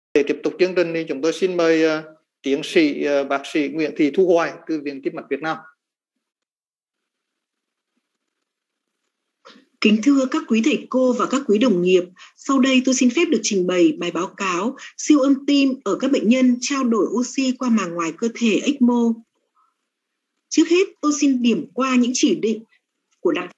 Để tiếp tục chương trình thì chúng tôi xin mời tiến sĩ bác sĩ Nguyễn Thị Thu Hoài từ Viện Tim mạch Việt Nam. Kính thưa các quý thầy cô và các quý đồng nghiệp, sau đây tôi xin phép được trình bày bài báo cáo siêu âm tim ở các bệnh nhân trao đổi oxy qua màng ngoài cơ thể ECMO. Trước hết, tôi xin điểm qua những chỉ định của đặt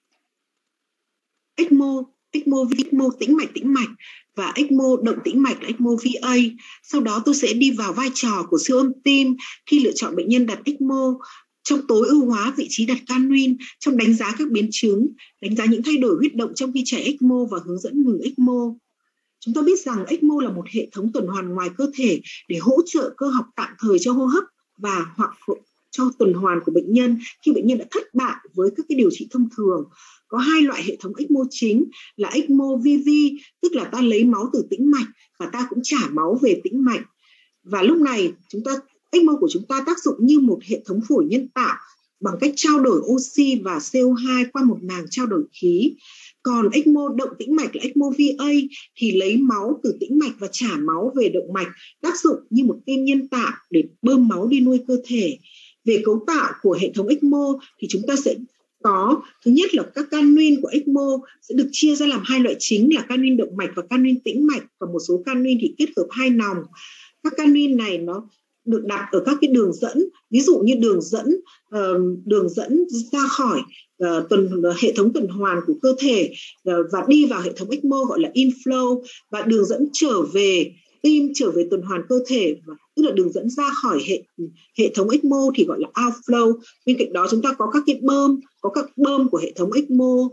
ECMO tĩnh mạch và ECMO động tĩnh mạch là ECMO VA. Sau đó tôi sẽ đi vào vai trò của siêu âm tim khi lựa chọn bệnh nhân đặt ECMO, trong tối ưu hóa vị trí đặt cannuin, trong đánh giá các biến chứng, đánh giá những thay đổi huyết động trong khi chạy ECMO và hướng dẫn ngừng ECMO. Chúng ta biết rằng ECMO là một hệ thống tuần hoàn ngoài cơ thể để hỗ trợ cơ học tạm thời cho hô hấp và hoặc cho tuần hoàn của bệnh nhân khi bệnh nhân đã thất bại với các điều trị thông thường. Có hai loại hệ thống ECMO chính là ECMO VV, tức là ta lấy máu từ tĩnh mạch và ta cũng trả máu về tĩnh mạch. Và lúc này ECMO của chúng ta tác dụng như một hệ thống phổi nhân tạo bằng cách trao đổi oxy và CO2 qua một màng trao đổi khí. Còn ECMO động tĩnh mạch là ECMO VA thì lấy máu từ tĩnh mạch và trả máu về động mạch, tác dụng như một tim nhân tạo để bơm máu đi nuôi cơ thể. Về cấu tạo của hệ thống ECMO thì chúng ta sẽ có, thứ nhất là các cannuin của ECMO sẽ được chia ra làm hai loại chính là cannuin động mạch và cannuin tĩnh mạch, và một số cannuin thì kết hợp hai nòng. Các cannuin này nó được đặt ở các cái đường dẫn, ví dụ như đường dẫn ra khỏi hệ thống tuần hoàn của cơ thể và đi vào hệ thống ECMO gọi là inflow, và đường dẫn trở về tim, trở về tuần hoàn cơ thể, tức là đường dẫn ra khỏi hệ thống ECMO thì gọi là outflow. Bên cạnh đó chúng ta có các bơm của hệ thống ECMO,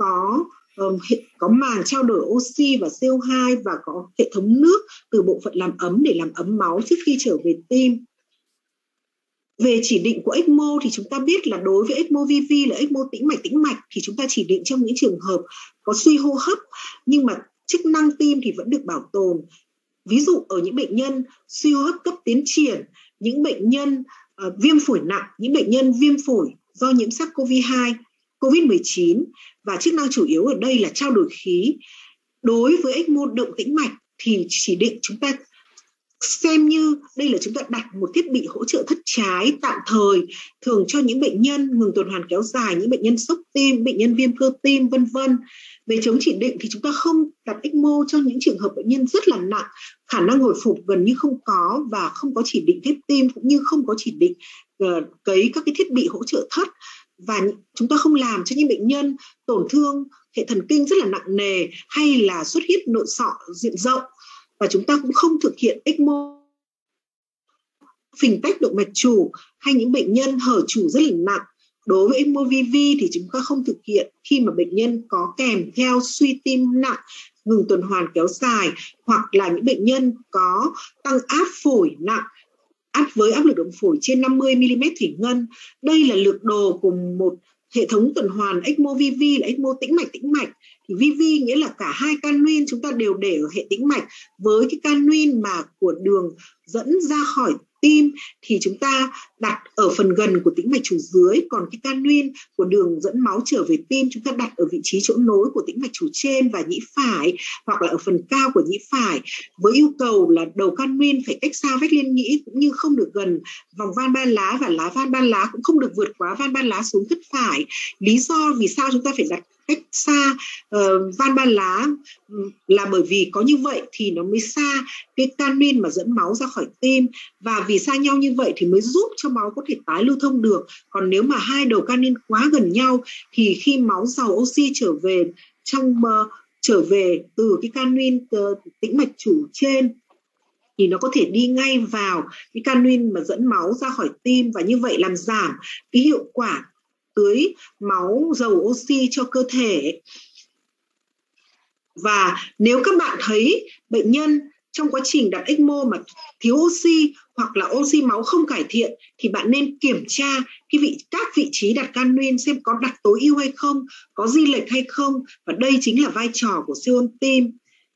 có màng trao đổi oxy và CO2 và có hệ thống nước từ bộ phận làm ấm để làm ấm máu trước khi trở về tim. Về chỉ định của ECMO thì chúng ta biết là đối với ECMO VV là ECMO tĩnh mạch thì chúng ta chỉ định trong những trường hợp có suy hô hấp nhưng mà chức năng tim thì vẫn được bảo tồn. Ví dụ ở những bệnh nhân suy hô hấp cấp tiến triển, những bệnh nhân viêm phổi nặng, những bệnh nhân viêm phổi do nhiễm SARS-CoV-2, COVID-19, và chức năng chủ yếu ở đây là trao đổi khí. Đối với ECMO động tĩnh mạch thì chỉ định chúng ta xem như đây là chúng ta đặt một thiết bị hỗ trợ thất trái tạm thời, thường cho những bệnh nhân ngừng tuần hoàn kéo dài, những bệnh nhân sốc tim, bệnh nhân viêm cơ tim, vân vân. Về chống chỉ định thì chúng ta không đặt ECMO cho những trường hợp bệnh nhân rất là nặng, khả năng hồi phục gần như không có và không có chỉ định ghép tim, cũng như không có chỉ định cấy các cái thiết bị hỗ trợ thất. Và chúng ta không làm cho những bệnh nhân tổn thương hệ thần kinh rất là nặng nề hay là xuất huyết nội sọ diện rộng. Và chúng ta cũng không thực hiện ECMO phình tách động mạch chủ hay những bệnh nhân hở chủ rất là nặng. Đối với ECMO VV thì chúng ta không thực hiện khi mà bệnh nhân có kèm theo suy tim nặng, ngừng tuần hoàn kéo dài, hoặc là những bệnh nhân có tăng áp phổi nặng, với áp lực động phổi trên 50 mm thủy ngân. Đây là lược đồ của một hệ thống tuần hoàn ECMO VV là ECMO tĩnh mạch. Thì VV nghĩa là cả hai cannuin chúng ta đều để ở hệ tĩnh mạch, với cái cannuin mà của đường dẫn ra khỏi tim thì chúng ta đặt ở phần gần của tĩnh mạch chủ dưới, còn cái cannuin của đường dẫn máu trở về tim chúng ta đặt ở vị trí chỗ nối của tĩnh mạch chủ trên và nhĩ phải, hoặc là ở phần cao của nhĩ phải, với yêu cầu là đầu cannuin phải cách xa vách liên nhĩ cũng như không được gần vòng van ban lá, và lá van ban lá cũng không được vượt quá van ban lá xuống thất phải. Lý do vì sao chúng ta phải đặt cách xa van ban lá là bởi vì có như vậy thì nó mới xa cái cannuin mà dẫn máu ra khỏi tim, và vì xa nhau như vậy thì mới giúp cho máu có thể tái lưu thông được. Còn nếu mà hai đầu cannuin quá gần nhau thì khi máu giàu oxy trở về từ cái cannuin tĩnh mạch chủ trên thì nó có thể đi ngay vào cái cannuin mà dẫn máu ra khỏi tim, và như vậy làm giảm cái hiệu quả tưới máu giàu oxy cho cơ thể. Và nếu các bạn thấy bệnh nhân trong quá trình đặt ECMO mà thiếu oxy hoặc là oxy máu không cải thiện thì bạn nên kiểm tra các vị trí đặt cannuin xem có đặt tối ưu hay không, có di lệch hay không, và đây chính là vai trò của siêu âm tim.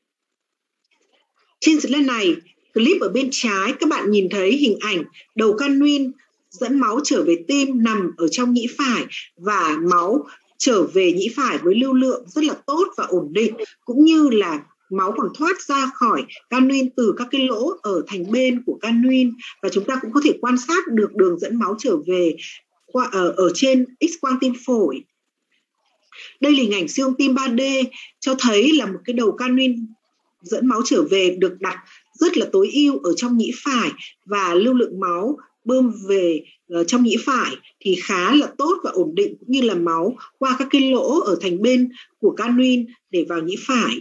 Trên slide này, clip ở bên trái các bạn nhìn thấy hình ảnh đầu cannuin dẫn máu trở về tim nằm ở trong nhĩ phải, và máu trở về nhĩ phải với lưu lượng rất là tốt và ổn định, cũng như là máu còn thoát ra khỏi canuyên từ các cái lỗ ở thành bên của canuyên, và chúng ta cũng có thể quan sát được đường dẫn máu trở về ở trên X-quang tim phổi. Đây là hình ảnh siêu âm tim 3D cho thấy là một cái đầu canuyên dẫn máu trở về được đặt rất là tối ưu ở trong nhĩ phải, và lưu lượng máu bơm về trong nhĩ phải thì khá là tốt và ổn định, cũng như là máu qua các cái lỗ ở thành bên của canuyên để vào nhĩ phải.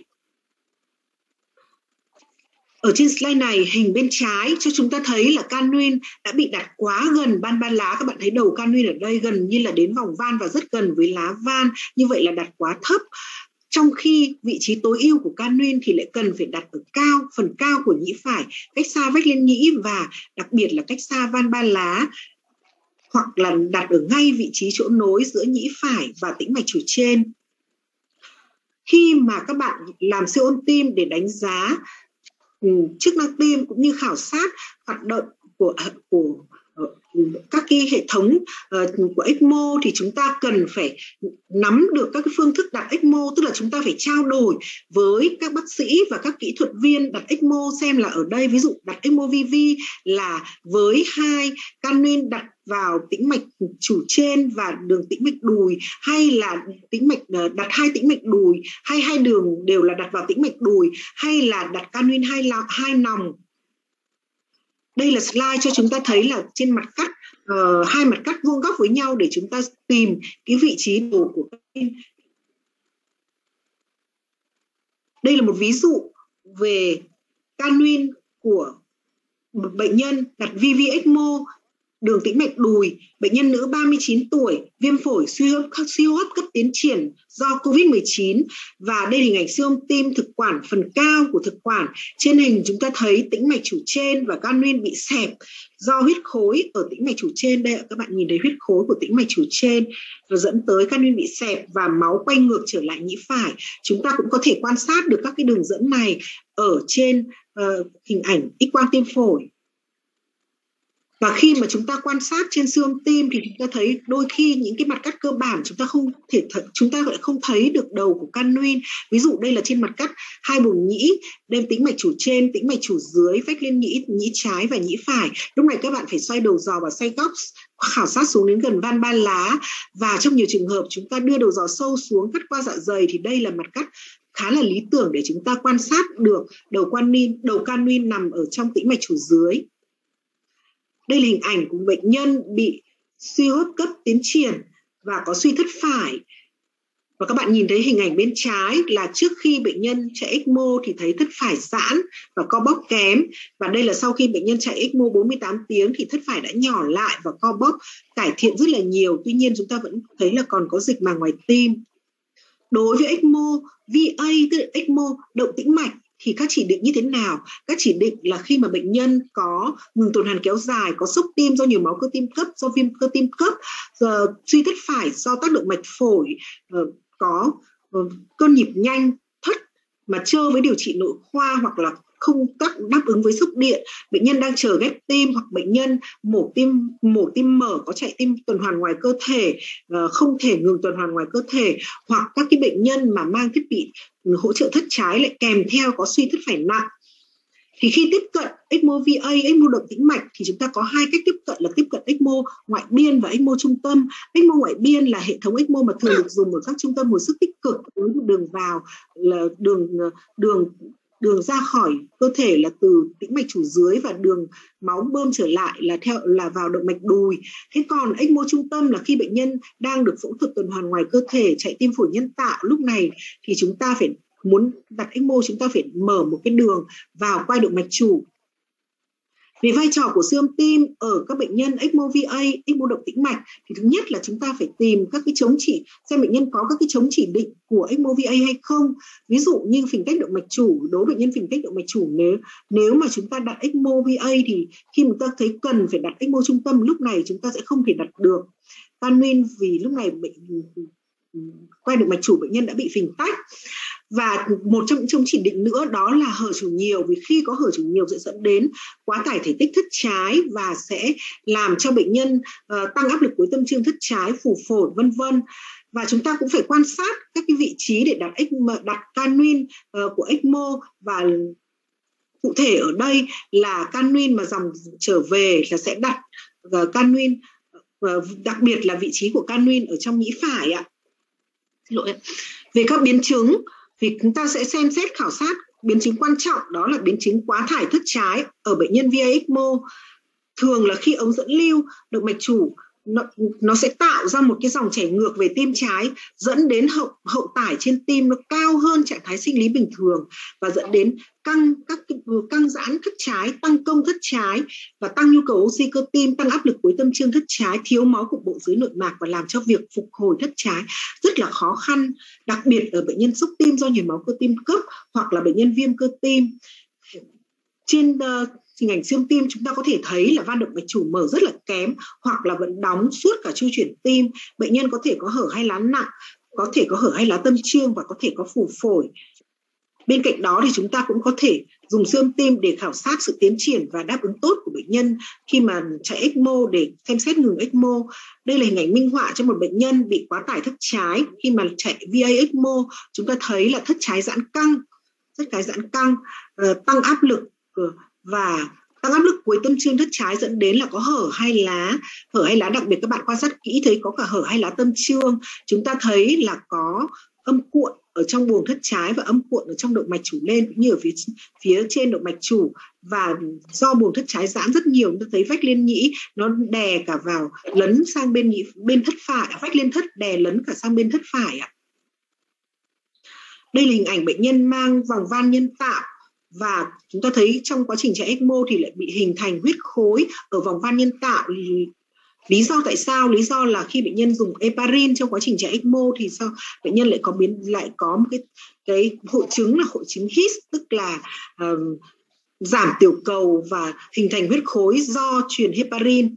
Ở trên slide này, hình bên trái cho chúng ta thấy là canuyên đã bị đặt quá gần ban ba lá. Các bạn thấy đầu canuyên ở đây gần như là đến vòng van và rất gần với lá van, như vậy là đặt quá thấp. Trong khi vị trí tối ưu của canuyên thì lại cần phải đặt ở cao, phần cao của nhĩ phải, cách xa vách lên nhĩ và đặc biệt là cách xa van ba lá, hoặc là đặt ở ngay vị trí chỗ nối giữa nhĩ phải và tĩnh mạch chủ trên. Khi mà các bạn làm siêu âm tim để đánh giá chức năng tim cũng như khảo sát hoạt động của các cái hệ thống của ECMO, thì chúng ta cần phải nắm được các cái phương thức đặt ECMO, tức là chúng ta phải trao đổi với các bác sĩ và các kỹ thuật viên đặt ECMO xem là ở đây ví dụ đặt ECMO VV là với 2 canuyên đặt vào tĩnh mạch chủ trên và đường tĩnh mạch đùi, hay là tĩnh mạch đặt 2 tĩnh mạch đùi, hay 2 đường đều là đặt vào tĩnh mạch đùi, hay là đặt canuyên 2 nòng. Đây là slide cho chúng ta thấy là trên mặt cắt, 2 mặt cắt vuông góc với nhau để chúng ta tìm cái vị trí đầu của canuyên. Đây là một ví dụ về canuyên của một bệnh nhân đặt VV ECMO, đường tĩnh mạch đùi, bệnh nhân nữ 39 tuổi, viêm phổi suy hô hấp cấp tiến triển do COVID-19. Và đây là hình ảnh siêu âm tim thực quản, phần cao của thực quản. Trên hình chúng ta thấy tĩnh mạch chủ trên và canuyên bị xẹp do huyết khối ở tĩnh mạch chủ trên. Đây các bạn nhìn thấy huyết khối của tĩnh mạch chủ trên và dẫn tới canuyên bị xẹp và máu quay ngược trở lại nhĩ phải. Chúng ta cũng có thể quan sát được các cái đường dẫn này ở trên hình ảnh X-quang tim phổi. Và khi mà chúng ta quan sát trên siêu âm tim thì chúng ta thấy đôi khi những cái mặt cắt cơ bản chúng ta lại không thấy được đầu của canuyên. Ví dụ đây là trên mặt cắt 2 buồng nhĩ, đây tĩnh mạch chủ trên, tĩnh mạch chủ dưới, vách lên nhĩ trái và nhĩ phải. Lúc này các bạn phải xoay đầu giò và xoay góc, khảo sát xuống đến gần van ba lá, và trong nhiều trường hợp chúng ta đưa đầu giò sâu xuống cắt qua dạ dày thì đây là mặt cắt khá là lý tưởng để chúng ta quan sát được đầu canuyên nằm ở trong tĩnh mạch chủ dưới. Đây là hình ảnh của bệnh nhân bị suy hô hấp cấp tiến triển và có suy thất phải. Và các bạn nhìn thấy hình ảnh bên trái là trước khi bệnh nhân chạy ECMO thì thấy thất phải giãn và co bóp kém. Và đây là sau khi bệnh nhân chạy ECMO 48 tiếng thì thất phải đã nhỏ lại và co bóp cải thiện rất là nhiều. Tuy nhiên chúng ta vẫn thấy là còn có dịch màng ngoài tim. Đối với ECMO VA, tức là ECMO động tĩnh mạch, thì các chỉ định như thế nào? Các chỉ định là khi mà bệnh nhân có ngừng tuần hoàn kéo dài, có sốc tim do nhồi máu cơ tim cấp, do viêm cơ tim cấp, suy thất phải do tác động mạch phổi, có cơn nhịp nhanh, thất mà chơ với điều trị nội khoa, hoặc là không đáp ứng với sốc điện, bệnh nhân đang chờ ghép tim, hoặc bệnh nhân mổ tim mở có chạy tim tuần hoàn ngoài cơ thể, không thể ngừng tuần hoàn ngoài cơ thể, hoặc các cái bệnh nhân mà mang thiết bị hỗ trợ thất trái lại kèm theo có suy thất phải nặng. Thì khi tiếp cận ECMO VA, ECMO động tĩnh mạch thì chúng ta có 2 cách tiếp cận là tiếp cận ECMO ngoại biên và ECMO trung tâm. ECMO ngoại biên là hệ thống ECMO mà thường được dùng ở các trung tâm hồi sức tích cực, với một đường vào là đường ra khỏi cơ thể là từ tĩnh mạch chủ dưới, và đường máu bơm trở lại là vào động mạch đùi. Thế còn ECMO trung tâm là khi bệnh nhân đang được phẫu thuật tuần hoàn ngoài cơ thể, chạy tim phổi nhân tạo, lúc này thì chúng ta muốn đặt ECMO chúng ta phải mở một cái đường vào quai động mạch chủ. Về vai trò của siêu âm tim ở các bệnh nhân ECMO VA, ECMO động tĩnh mạch thì thứ nhất là chúng ta phải tìm các cái chống chỉ, xem bệnh nhân có các cái chống chỉ định của ECMO VA hay không. Ví dụ như phình tách động mạch chủ, đối với bệnh nhân phình tách động mạch chủ, nếu mà chúng ta đặt ECMO VA thì khi chúng ta thấy cần phải đặt ECMO trung tâm, lúc này chúng ta sẽ không thể đặt được canuyên vì lúc này quai động mạch chủ bệnh nhân đã bị phình tách. Và một trong những chống chỉ định nữa đó là hở chủ nhiều, vì khi có hở chủ nhiều sẽ dẫn đến quá tải thể tích thất trái và sẽ làm cho bệnh nhân tăng áp lực cuối tâm trương thất trái, phù phổi vân vân. Và chúng ta cũng phải quan sát các cái vị trí để đặt canuyên của ECMO, và cụ thể ở đây là canuyên mà dòng trở về là sẽ đặt canuyên, đặc biệt là vị trí của canuyên ở trong nhĩ phải ạ. Xin lỗi ạ. Về các biến chứng thì chúng ta sẽ xem xét khảo sát biến chứng quan trọng, đó là biến chứng quá thải thất trái ở bệnh nhân VA ECMO. Thường là khi ống dẫn lưu động mạch chủ nó sẽ tạo ra một cái dòng chảy ngược về tim trái, dẫn đến hậu tải trên tim nó cao hơn trạng thái sinh lý bình thường, và dẫn đến căng giãn thất trái, tăng công thất trái và tăng nhu cầu oxy cơ tim, tăng áp lực cuối tâm chương thất trái, thiếu máu cục bộ dưới nội mạc và làm cho việc phục hồi thất trái rất là khó khăn, đặc biệt ở bệnh nhân sốc tim do nhồi máu cơ tim cấp hoặc là bệnh nhân viêm cơ tim. Trên hình ảnh siêu âm tim chúng ta có thể thấy là van động mạch chủ mở rất là kém hoặc là vẫn đóng suốt cả chu chuyển tim. Bệnh nhân có thể có hở hai lá nặng, có thể có hở hai lá tâm trương và có thể có phù phổi. Bên cạnh đó thì chúng ta cũng có thể dùng siêu âm tim để khảo sát sự tiến triển và đáp ứng tốt của bệnh nhân khi mà chạy ECMO để xem xét ngừng ECMO. Đây là hình ảnh minh họa cho một bệnh nhân bị quá tải thất trái. Khi mà chạy VA ECMO, chúng ta thấy là thất trái giãn căng, tăng áp lực và tăng áp lực cuối tâm chương thất trái, dẫn đến là có hở hai lá, đặc biệt các bạn quan sát kỹ thấy có cả hở hai lá tâm trương. Chúng ta thấy là có âm cuộn ở trong buồng thất trái và âm cuộn ở trong động mạch chủ lên cũng như ở phía trên động mạch chủ, và do buồng thất trái giãn rất nhiều, chúng ta thấy vách liên nhĩ nó đè cả vào, lấn sang bên thất phải, vách liên thất đè lấn cả sang bên thất phải ạ. Đây là hình ảnh bệnh nhân mang vòng van nhân tạo, và chúng ta thấy trong quá trình chạy ECMO thì lại bị hình thành huyết khối ở vòng van nhân tạo. Lý do tại sao? Lý do là khi bệnh nhân dùng heparin trong quá trình chạy ECMO thì sao bệnh nhân lại có một cái hội chứng là hội chứng HIS, tức là giảm tiểu cầu và hình thành huyết khối do truyền heparin.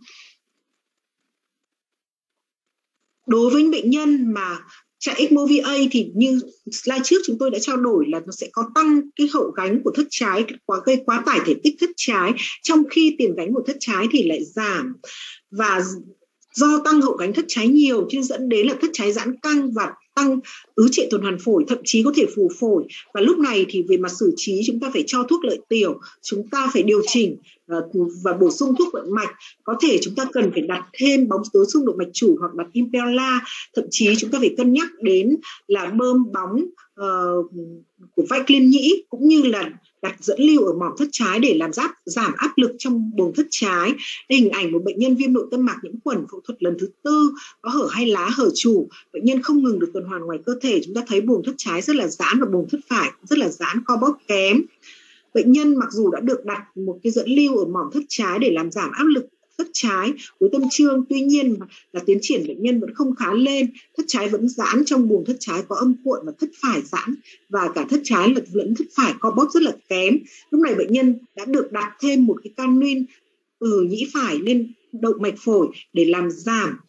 Đối với bệnh nhân mà chạy ECMO VA thì như slide trước chúng tôi đã trao đổi là nó sẽ có tăng cái hậu gánh của thất trái, gây quá tải thể tích thất trái, trong khi tiền gánh của thất trái thì lại giảm. Và do tăng hậu gánh thất trái nhiều chứ dẫn đến là thất trái giãn căng và tăng ứ trệ tuần hoàn phổi, thậm chí có thể phù phổi. Và lúc này thì về mặt xử trí chúng ta phải cho thuốc lợi tiểu, chúng ta phải điều chỉnh và bổ sung thuốc vận mạch. Có thể chúng ta cần phải đặt thêm bóng tối xung động mạch chủ hoặc đặt impella, thậm chí chúng ta phải cân nhắc đến là bơm bóng của vách liên nhĩ cũng như là đặt dẫn lưu ở mỏm thất trái để làm giảm áp lực trong buồng thất trái. Đây hình ảnh một bệnh nhân viêm nội tâm mạc nhiễm khuẩn phẫu thuật lần thứ 4, có hở hai lá, hở chủ, bệnh nhân không ngừng được tuần hoàn ngoài cơ thể. Chúng ta thấy buồng thất trái rất là giãn và buồng thất phải rất là giãn, co bóp kém. Bệnh nhân mặc dù đã được đặt một cái dẫn lưu ở mỏm thất trái để làm giảm áp lực thất trái cuối tâm trương, tuy nhiên là tiến triển bệnh nhân vẫn không khá lên, thất trái vẫn giãn, trong buồng thất trái có âm cuộn và thất phải giãn, và cả thất trái lẫn thất phải co bóp rất là kém. Lúc này bệnh nhân đã được đặt thêm một cái canuyên từ nhĩ phải lên động mạch phổi để làm giảm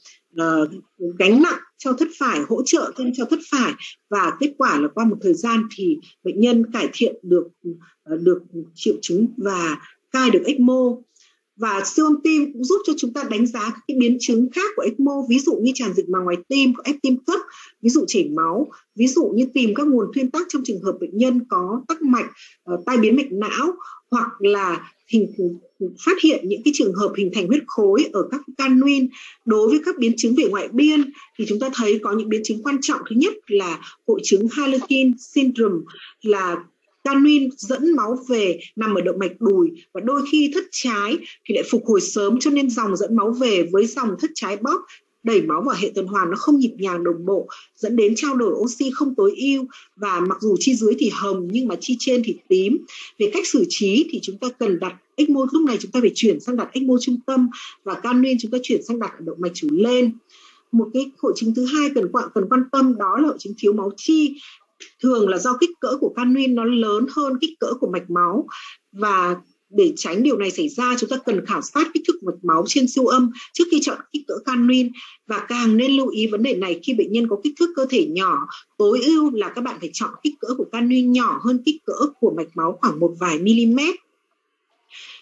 gánh nặng cho thất phải, hỗ trợ thêm cho thất phải, và kết quả là qua một thời gian thì bệnh nhân cải thiện được triệu chứng và cai được ECMO. Và siêu âm tim cũng giúp cho chúng ta đánh giá các cái biến chứng khác của ECMO, ví dụ như tràn dịch màng ngoài tim, có ép tim cấp, ví dụ chảy máu, ví dụ như tìm các nguồn thuyên tắc trong trường hợp bệnh nhân có tắc mạch, tai biến mạch não, hoặc là phát hiện những cái trường hợp hình thành huyết khối ở các canuyên. Đối với các biến chứng về ngoại biên thì chúng ta thấy có những biến chứng quan trọng. Thứ nhất là hội chứng Harlequin syndrome, là canuyên dẫn máu về nằm ở động mạch đùi, và đôi khi thất trái thì lại phục hồi sớm, cho nên dòng dẫn máu về với dòng thất trái bóp đẩy máu vào hệ tuần hoàn nó không nhịp nhàng đồng bộ, dẫn đến trao đổi oxy không tối ưu, và mặc dù chi dưới thì hồng nhưng mà chi trên thì tím. Về cách xử trí thì chúng ta cần đặt ECMO, lúc này chúng ta phải chuyển sang đặt ECMO trung tâm, và canuyên chúng ta chuyển sang đặt ở động mạch chủ lên. Một cái hội chứng thứ hai cần quan tâm đó là hội chứng thiếu máu chi. Thường là do kích cỡ của canuyên nó lớn hơn kích cỡ của mạch máu, và để tránh điều này xảy ra chúng ta cần khảo sát kích thước mạch máu trên siêu âm trước khi chọn kích cỡ canuyên, và càng nên lưu ý vấn đề này khi bệnh nhân có kích thước cơ thể nhỏ. Tối ưu là các bạn phải chọn kích cỡ của canuyên nhỏ hơn kích cỡ của mạch máu khoảng một vài mm.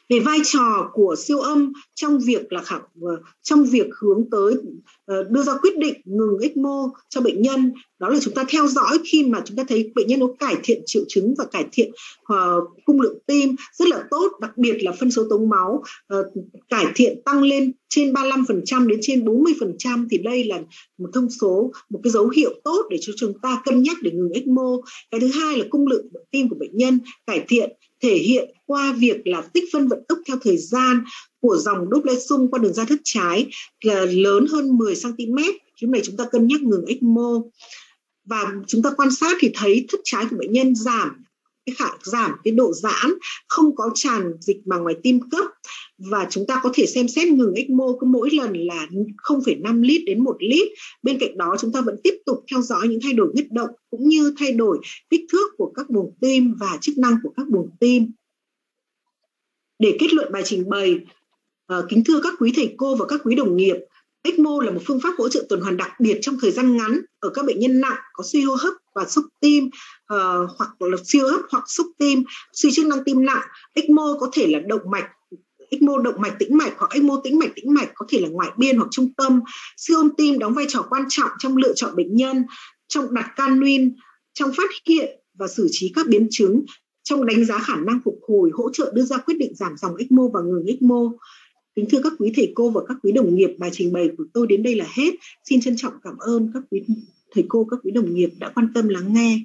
Về vai trò của siêu âm trong việc hướng tới đưa ra quyết định ngừng ECMO cho bệnh nhân, đó là chúng ta theo dõi khi mà chúng ta thấy bệnh nhân có cải thiện triệu chứng và cải thiện cung lượng tim rất là tốt, đặc biệt là phân số tống máu cải thiện tăng lên trên 35% đến trên 40%, thì đây là một thông số, một cái dấu hiệu tốt để cho chúng ta cân nhắc để ngừng ECMO. Cái thứ hai là cung lượng tim của bệnh nhân cải thiện, thể hiện qua việc là tích phân vận tốc theo thời gian của dòng Doppler xung qua đường da thất trái là lớn hơn 10 cm. Lúc này chúng ta cân nhắc ngừng ECMO. Và chúng ta quan sát thì thấy thất trái của bệnh nhân giảm cái độ giãn, không có tràn dịch màng ngoài tim cấp, và chúng ta có thể xem xét ngừng ECMO cứ mỗi lần là 0,5 lít đến 1 lít. Bên cạnh đó chúng ta vẫn tiếp tục theo dõi những thay đổi huyết động cũng như thay đổi kích thước của các buồng tim và chức năng của các buồng tim. Để kết luận bài trình bày, kính thưa các quý thầy cô và các quý đồng nghiệp, ECMO là một phương pháp hỗ trợ tuần hoàn đặc biệt trong thời gian ngắn ở các bệnh nhân nặng có suy hô hấp và xúc tim, hoặc là suy hô hấp hoặc xúc tim, suy chức năng tim nặng. ECMO có thể là ECMO động mạch tĩnh mạch hoặc ECMO tĩnh mạch có thể là ngoại biên hoặc trung tâm. Siêu âm tim đóng vai trò quan trọng trong lựa chọn bệnh nhân, trong đặt cannuin, trong phát hiện và xử trí các biến chứng, trong đánh giá khả năng phục hồi, hỗ trợ đưa ra quyết định giảm dòng ECMO và ngừng ECMO. Kính thưa các quý thầy cô và các quý đồng nghiệp, bài trình bày của tôi đến đây là hết. Xin trân trọng cảm ơn các quý thầy cô, các quý đồng nghiệp đã quan tâm lắng nghe.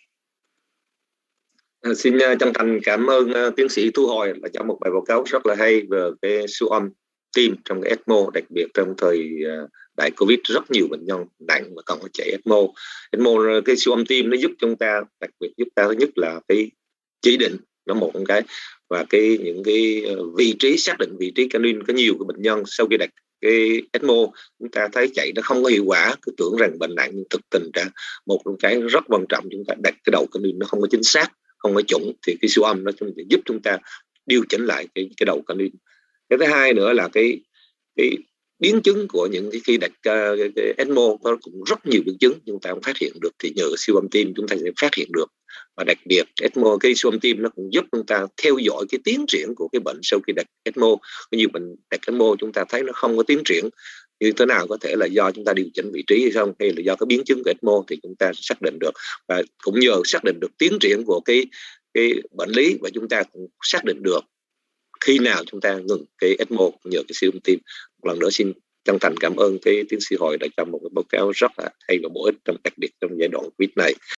Xin chân thành cảm ơn tiến sĩ Thu Hồi là cho một bài báo cáo rất là hay về cái siêu âm tim trong cái ECMO, đặc biệt trong thời đại Covid rất nhiều bệnh nhân nặng mà cần phải chạy ECMO. Cái siêu âm tim nó giúp chúng ta, đặc biệt giúp ta thứ nhất là cái chỉ định nó một cái, và những cái vị trí, xác định vị trí cannuin. Có nhiều cái bệnh nhân sau khi đặt cái ECMO chúng ta thấy chạy nó không có hiệu quả, cứ tưởng rằng bệnh nặng, nhưng thực tình ra một trong cái rất quan trọng, chúng ta đặt cái đầu cannuin nó không có chính xác, không có chuẩn, thì cái siêu âm nó giúp chúng ta điều chỉnh lại cái đầu cannuin. Cái thứ hai nữa là cái biến chứng của những khi đặt cái ECMO có cũng rất nhiều biến chứng chúng ta không phát hiện được, thì nhờ siêu âm tim chúng ta sẽ phát hiện được. Và đặc biệt ECMO, cái siêu âm tim nó cũng giúp chúng ta theo dõi cái tiến triển của cái bệnh sau khi đặt ECMO. Có nhiều bệnh đặt ECMO chúng ta thấy nó không có tiến triển như thế nào, có thể là do chúng ta điều chỉnh vị trí hay không, hay là do cái biến chứng của ECMO, thì chúng ta xác định được. Và cũng nhờ xác định được tiến triển của cái bệnh lý, và chúng ta cũng xác định được khi nào chúng ta ngừng cái ECMO nhờ cái siêu âm tim. Một lần nữa xin chân thành cảm ơn cái tiến sĩ Hồi đã cho một cái báo cáo rất là hay và bổ ích, đặc biệt trong giai đoạn Covid này.